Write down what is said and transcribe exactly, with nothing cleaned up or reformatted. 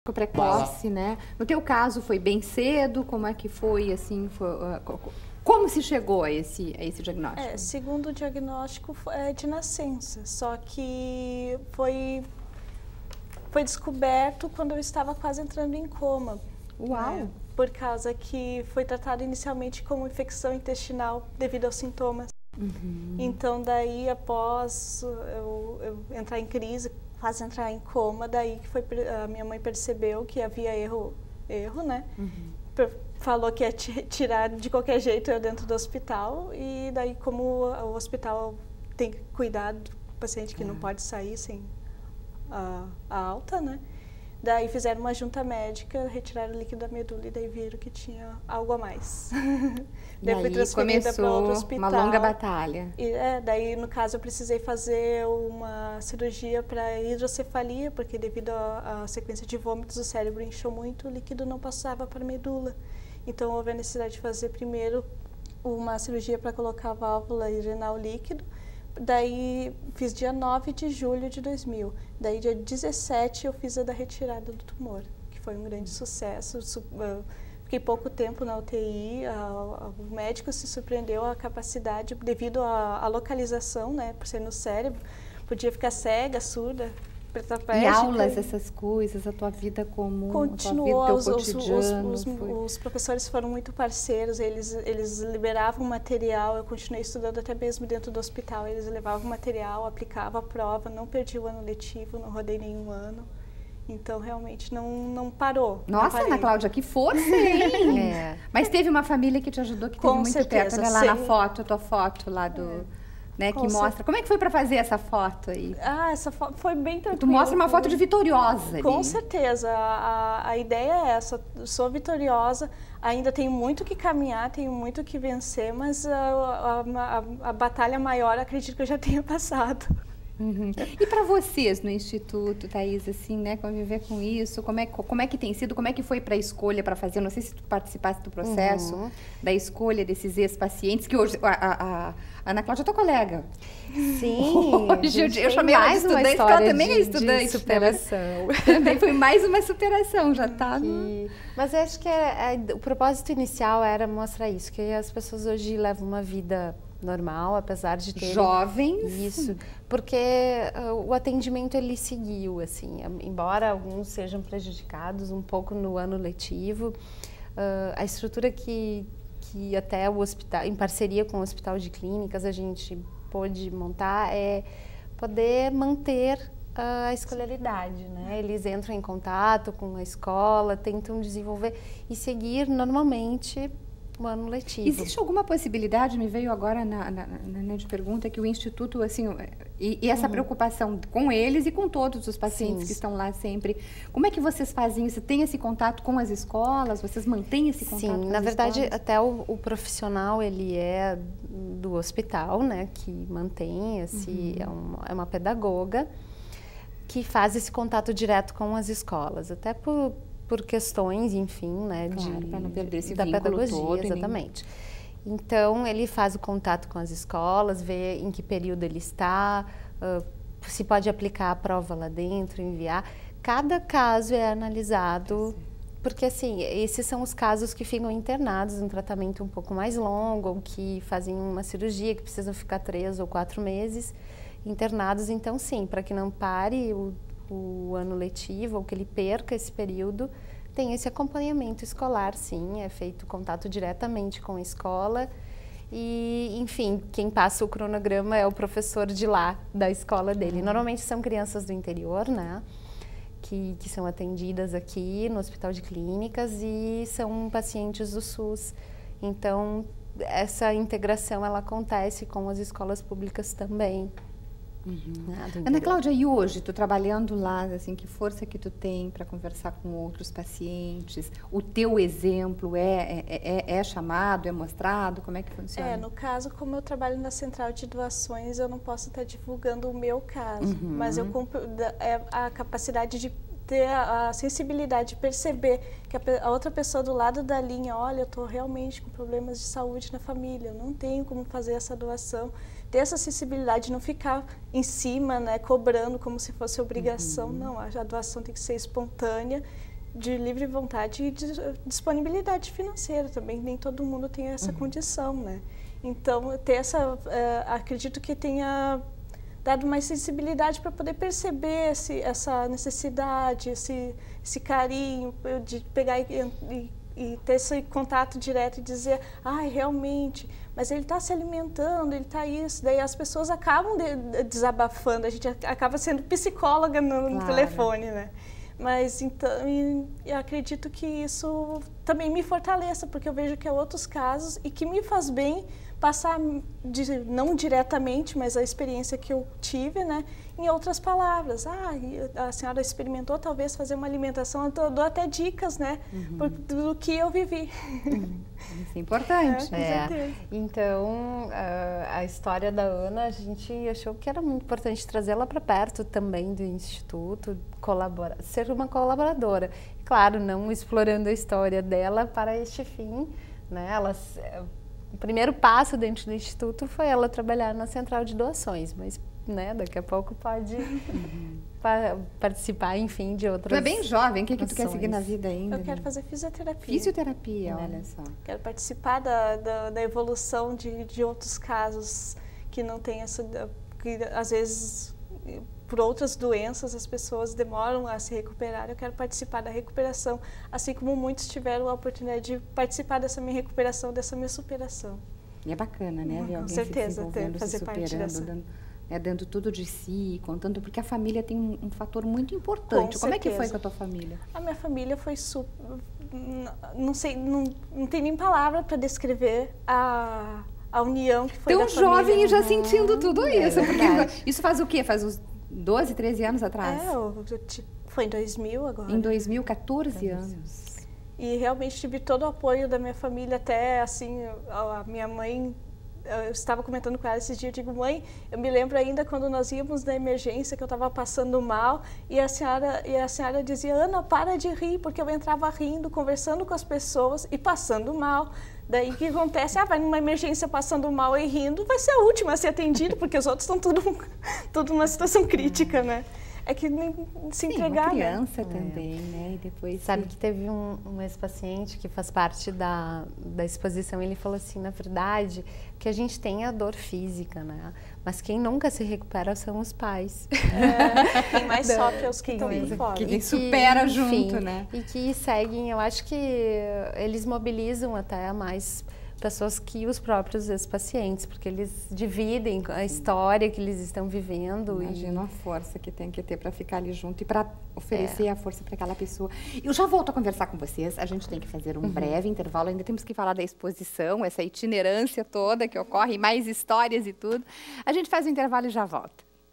diagnóstico precoce, né? No teu caso foi bem cedo, como é que foi, assim, foi, uh, como se chegou a esse, a esse diagnóstico? É, segundo o diagnóstico é de nascença, só que foi, foi descoberto quando eu estava quase entrando em coma. Uau! Né? Por causa que foi tratado inicialmente como infecção intestinal devido aos sintomas. Uhum. Então, daí, após eu, eu entrar em crise, quase entrar em coma, daí que foi, a minha mãe percebeu que havia erro, erro né? Uhum. Falou que ia tirar de qualquer jeito eu dentro do hospital, e daí, como o hospital tem que cuidar do paciente que uhum. não pode sair sem a, a alta, né? Daí fizeram uma junta médica, retiraram o líquido da medula e daí viram que tinha algo a mais. E daí foi transferida para outro hospital. Uma longa batalha. E, é, daí, no caso, eu precisei fazer uma cirurgia para hidrocefalia, porque devido à sequência de vômitos, o cérebro inchou muito, o líquido não passava para a medula. Então, houve a necessidade de fazer primeiro uma cirurgia para colocar a válvula e drenar o líquido. Daí, fiz dia nove de julho de dois mil. Daí, dia dezessete, eu fiz a da retirada do tumor, que foi um grande sucesso. Fiquei pouco tempo na U T I, a, a, o médico se surpreendeu a capacidade, devido à localização, né, por ser no cérebro, podia ficar cega, surda, e aulas, essas coisas, a tua vida como continuou, a tua vida, os, teu cotidiano, os, os, os professores foram muito parceiros, eles, eles liberavam material, eu continuei estudando até mesmo dentro do hospital, eles levavam material, aplicavam a prova, não perdi o ano letivo, não rodei nenhum ano. Então, realmente, não, não parou. Nossa, não Ana Cláudia, que força, hein? É. Mas teve uma família que te ajudou, que teve Com muito certeza, perto. Olha lá sim. na foto, a tua foto lá do... É. Né, que mostra. Certeza. Como é que foi para fazer essa foto aí? Ah, essa foto foi bem tranquila. Tu mostra uma foto de vitoriosa. Com ali. certeza. A, a ideia é essa. Sou vitoriosa, ainda tenho muito que caminhar, tenho muito que vencer, mas a, a, a, a batalha maior, acredito que eu já tenha passado. Uhum. E para vocês no Instituto, Thaís, assim, né, conviver com isso, como é, como é que tem sido, como é que foi para a escolha para fazer, não sei se tu participaste do processo, uhum. da escolha desses ex-pacientes, que hoje, a, a, a Ana Cláudia é tua colega. Sim. Hoje eu, eu chamei ela de estudante, porque ela também de, é estudante. De superação. Né? Também foi mais uma superação, já tá. Que... Mas eu acho que é, é, o propósito inicial era mostrar isso, que as pessoas hoje levam uma vida normal, apesar de ter jovens, isso, porque uh, o atendimento ele seguiu, assim, embora alguns sejam prejudicados um pouco no ano letivo, uh, a estrutura que que até o hospital, em parceria com o Hospital de Clínicas, a gente pôde montar é poder manter uh, a escolaridade, né? Eles entram em contato com a escola, tentam desenvolver e seguir normalmente o ano letivo. Existe alguma possibilidade, me veio agora na, na, na de pergunta, que o Instituto, assim, e, e essa uhum. preocupação com eles e com todos os pacientes Sim. que estão lá sempre, como é que vocês fazem isso? Tem esse contato com as escolas? Vocês mantêm esse contato Sim, com na as verdade, escolas? até o, o profissional, ele é do hospital, né, que mantém, esse, uhum. é, uma, é uma pedagoga que faz esse contato direto com as escolas, até por por questões, enfim, né, claro, de, para não perder esse da pedagogia, todo, exatamente. Nem... Então, ele faz o contato com as escolas, vê em que período ele está, uh, se pode aplicar a prova lá dentro, enviar. Cada caso é analisado, porque, assim, esses são os casos que ficam internados, um tratamento um pouco mais longo, ou que fazem uma cirurgia, que precisam ficar três ou quatro meses internados. Então, sim, para que não pare o o ano letivo, ou que ele perca esse período, tem esse acompanhamento escolar, sim, é feito contato diretamente com a escola e, enfim, quem passa o cronograma é o professor de lá, da escola dele. Normalmente são crianças do interior, né, que, que são atendidas aqui no Hospital de Clínicas e são pacientes do SUS. Então, essa integração, ela acontece com as escolas públicas também. Uhum. Ana Cláudia, e hoje, tu trabalhando lá, assim, que força que tu tem para conversar com outros pacientes? O teu exemplo é, é, é, é chamado, é mostrado? Como é que funciona? É, no caso, como eu trabalho na central de doações, eu não posso estar divulgando o meu caso, uhum. mas eu cumpro é, a capacidade de ter a, a sensibilidade de perceber que a, a outra pessoa do lado da linha, olha, eu estou realmente com problemas de saúde na família, eu não tenho como fazer essa doação. Ter essa sensibilidade, não ficar em cima, né, cobrando como se fosse obrigação. Uhum. Não, a doação tem que ser espontânea, de livre vontade e de disponibilidade financeira também. Nem todo mundo tem essa uhum. condição, né? Então, ter essa, uh, acredito que tenha dado mais sensibilidade para poder perceber esse, essa necessidade, esse, esse carinho de pegar e, e, e ter esse contato direto e dizer, ai, ah, realmente, mas ele está se alimentando, ele está isso. Daí as pessoas acabam de, desabafando, a gente acaba sendo psicóloga no, no claro. telefone, né? Mas então, e, eu acredito que isso também me fortaleça, porque eu vejo que há outros casos e que me faz bem passar, de, não diretamente, mas a experiência que eu tive, né, em outras palavras. Ah, a senhora experimentou talvez fazer uma alimentação, eu dou até dicas, né, uhum. por, do que eu vivi. Uhum. Isso é importante. É, é. Então, a, a história da Ana, a gente achou que era muito importante trazê-la para perto também do Instituto, colaborar, ser uma colaboradora. Claro, não explorando a história dela para este fim, né, ela... O primeiro passo dentro do Instituto foi ela trabalhar na central de doações, mas né, daqui a pouco pode uhum. pa participar, enfim, de outras. Tu é bem jovem, o que, que tu quer seguir na vida ainda? Eu quero fazer fisioterapia. Fisioterapia, né? Olha só. Quero participar da, da, da evolução de, de outros casos que não tem essa. Que às vezes, por outras doenças, as pessoas demoram a se recuperar. Eu quero participar da recuperação, assim como muitos tiveram a oportunidade de participar dessa minha recuperação, dessa minha superação. E é bacana, né? Ver Com alguém certeza, se ter, fazer se superando, parte dessa. Dando, né, dando tudo de si, contando, porque a família tem um, um fator muito importante. Com Como certeza. É que foi com a tua família? A minha família foi super... Não sei, não, não tem nem palavra para descrever a, a união que foi Tão da família. Tão jovem e já sentindo tudo é isso. Porque isso faz o quê? Faz uns doze, treze anos atrás? É, eu, eu, foi em dois mil agora. Em dois mil, quatorze anos. E realmente tive todo o apoio da minha família, até assim, a minha mãe, eu estava comentando com ela esses dias, eu digo, mãe, eu me lembro ainda quando nós íamos na emergência, que eu estava passando mal, e a senhora, e a senhora dizia, Ana, para de rir, porque eu entrava rindo, conversando com as pessoas e passando mal. Daí o que acontece? Ah, vai numa emergência passando mal e rindo, vai ser a última a ser atendido, porque os outros estão tudo, tudo numa situação crítica, né? É que se entregar, Sim, uma criança né? também, é. né? E depois sabe que teve um, um ex-paciente que faz parte da, da exposição, ele falou assim, na verdade, que a gente tem a dor física, né? Mas quem nunca se recupera são os pais. É, quem mais sofre é os que estão fora. Que quem supera que, junto, enfim, né? E que seguem, eu acho que eles mobilizam até mais pessoas que os próprios ex-pacientes, porque eles dividem a história que eles estão vivendo. Imagina e... a força que tem que ter para ficar ali junto e para oferecer é. a força para aquela pessoa. Eu já volto a conversar com vocês, a gente tem que fazer um uhum. breve intervalo, ainda temos que falar da exposição, essa itinerância toda que ocorre, mais histórias e tudo. A gente faz o intervalo e já volta.